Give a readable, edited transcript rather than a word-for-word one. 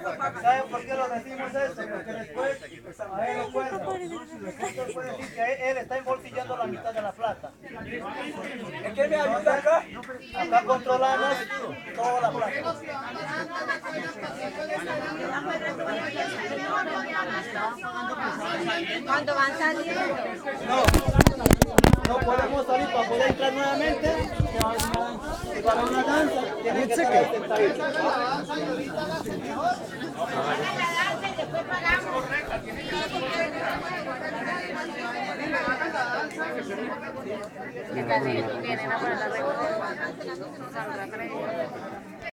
¿Saben por qué lo decimos eso? Porque después a él lo cuelgan. Usted puede decir que él está embolsillando la mitad de la plata. ¿En qué me ayuda acá? Acá controlamos toda la plata. Cuando van saliendo. No podemos salir para poder entrar nuevamente. Para una danza tienen que estar sentaditos. ¿Qué tal si vienen a poner la regla?